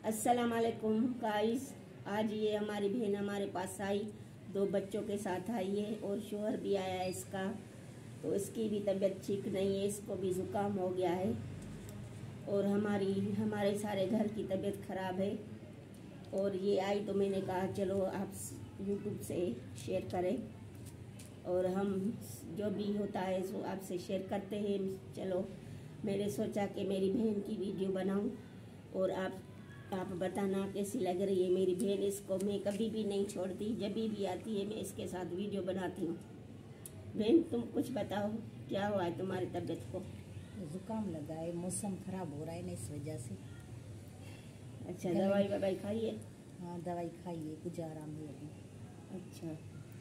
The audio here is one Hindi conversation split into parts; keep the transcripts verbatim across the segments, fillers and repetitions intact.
अस्सलाम वालेकुम गाइस। आज ये हमारी बहन हमारे पास आई, दो बच्चों के साथ आई है और शोहर भी आया है इसका। तो इसकी भी तबीयत ठीक नहीं है, इसको भी ज़ुकाम हो गया है और हमारी हमारे सारे घर की तबीयत ख़राब है। और ये आई तो मैंने कहा चलो आप यूट्यूब से शेयर करें और हम जो भी होता है सो आपसे शेयर करते हैं। चलो मैंने सोचा कि मेरी बहन की वीडियो बनाऊं और आप आप बताना कैसी लग रही है मेरी बहन। इसको मैं कभी भी नहीं छोड़ती, जब भी आती है मैं इसके साथ वीडियो बनाती हूँ। बहन तुम कुछ बताओ, क्या हुआ है तुम्हारी तबीयत को? जुकाम लगा है, मौसम खराब हो रहा है ना, इस वजह से। अच्छा, दवाई ववाई खाई है? हाँ दवाई खाई है, कुछ आराम है अभी। अच्छा,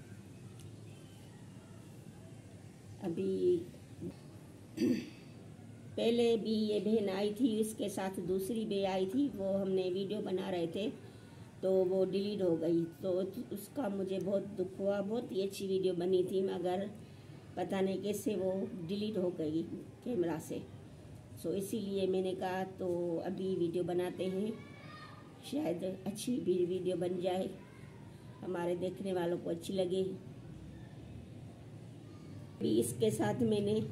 अभी पहले भी ये बहन आई थी, इसके साथ दूसरी भी आई थी, वो हमने वीडियो बना रहे थे तो वो डिलीट हो गई। तो उसका मुझे बहुत दुख हुआ, बहुत ही अच्छी वीडियो बनी थी मगर पता नहीं कैसे वो डिलीट हो गई कैमरा से। सो इसीलिए मैंने कहा तो अभी वीडियो बनाते हैं, शायद अच्छी भी वीडियो बन जाए, हमारे देखने वालों को अच्छी लगे। भी इसके साथ मैंने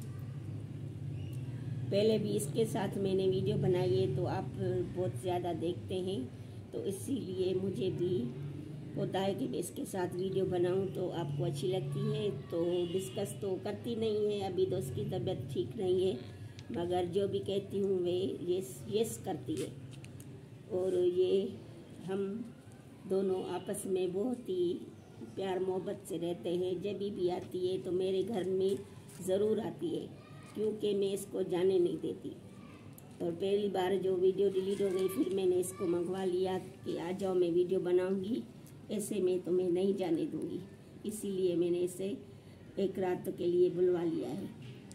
पहले भी इसके साथ मैंने वीडियो बनाई है तो आप बहुत ज़्यादा देखते हैं, तो इसीलिए मुझे भी होता है कि मैं इसके साथ वीडियो बनाऊं तो आपको अच्छी लगती है। तो डिस्कस तो करती नहीं है, अभी तो उसकी तबीयत ठीक नहीं है मगर जो भी कहती हूँ वे यस यस करती है। और ये हम दोनों आपस में बहुत ही प्यार मोहब्बत से रहते हैं। जब भी आती है तो मेरे घर में ज़रूर आती है क्योंकि मैं इसको जाने नहीं देती। और पहली बार जो वीडियो डिलीट हो गई फिर मैंने इसको मंगवा लिया कि आ जाओ मैं वीडियो बनाऊंगी, ऐसे में तो मैं नहीं जाने दूंगी, इसीलिए मैंने इसे एक रात के लिए बुलवा लिया है।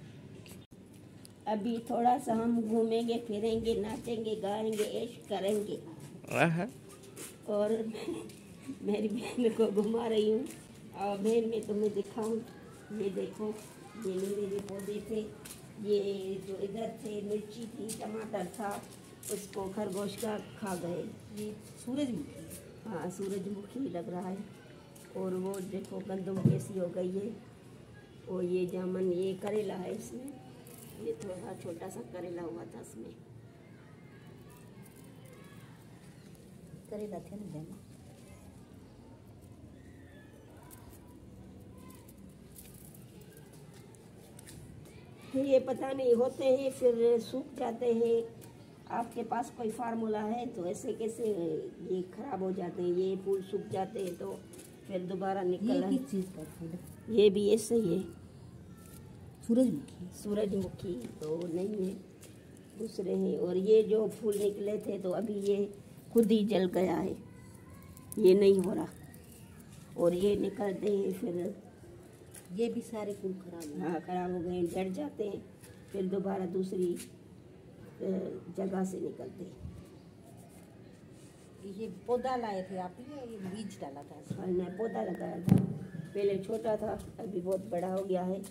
अभी थोड़ा सा हम घूमेंगे फिरेंगे, नाचेंगे गाएंगे, ऐश करेंगे। और मेरी बहन को घुमा रही हूँ और बहन में तुम्हें दिखाऊँ, ये देखो ये मेरे जो पौधे थे, ये जो इधर थे मिर्ची थी, टमाटर था, उसको खरगोश का खा गए। ये सूरजमुखी, हाँ सूरजमुखी लग रहा है। और वो देखो गंदम कैसी हो गई है। और ये जामुन, ये करेला है इसमें, ये थोड़ा छोटा सा करेला हुआ था इसमें। करेला थे ना जाना। ये पता नहीं होते हैं फिर सूख जाते हैं। आपके पास कोई फार्मूला है तो ऐसे कैसे ये खराब हो जाते हैं, ये फूल सूख जाते हैं तो फिर दोबारा निकल। ये किस चीज़ का फूल है? ये भी ऐसे ही है, सूरजमुखी। सूरजमुखी तो नहीं है, दूसरे हैं। और ये जो फूल निकले थे तो अभी ये खुद ही जल गया है, ये नहीं हो रहा। और ये निकलते हैं फिर ये भी सारे फूल खराब हो, हाँ खराब हो गए, झड़ जाते हैं, फिर दोबारा दूसरी जगह से निकलते हैं। ये पौधा लाए थे आप, ये बीज डाला था इसमें? मैंने पौधा लगाया था, पहले छोटा था अभी बहुत बड़ा हो गया है।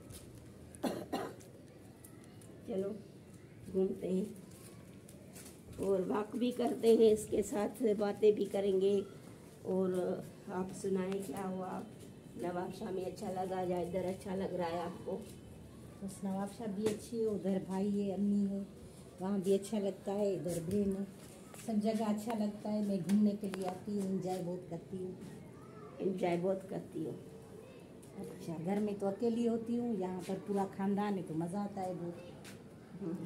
चलो घूमते हैं और वॉक भी करते हैं, इसके साथ बातें भी करेंगे। और आप सुनाएं क्या हुआ? नवाबशाह में अच्छा लगा या इधर अच्छा लग रहा है आपको? बस नवाबशाह भी अच्छी है, उधर भाई है, अम्मी है, वहाँ भी अच्छा लगता है, इधर बहन है, सब जगह अच्छा लगता है। मैं घूमने के लिए आती हूँ, एंजॉय बहुत करती हूँ। एंजॉय बहुत करती हूँ? अच्छा, घर में तो अकेली होती हूँ, यहाँ पर पूरा खानदान है तो मज़ा आता है बहुत।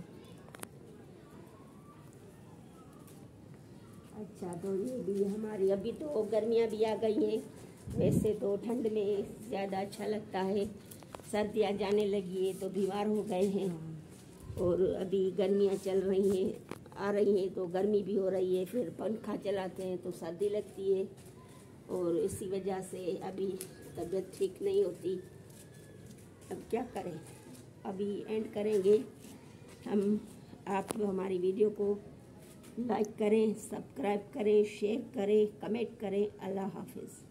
अच्छा, तो ये भी हमारी अभी तो गर्मियाँ भी आ गई हैं, वैसे तो ठंड में ज़्यादा अच्छा लगता है। सर्दियाँ जाने लगी है तो बीमार हो गए हैं और अभी गर्मियाँ चल रही हैं, आ रही हैं तो गर्मी भी हो रही है, फिर पंखा चलाते हैं तो सर्दी लगती है और इसी वजह से अभी तबीयत ठीक नहीं होती। अब क्या करें, अभी एंड करेंगे हम। आप हमारी वीडियो को लाइक करें, सब्सक्राइब करें, शेयर करें, कमेंट करें। अल्लाह हाफिज़।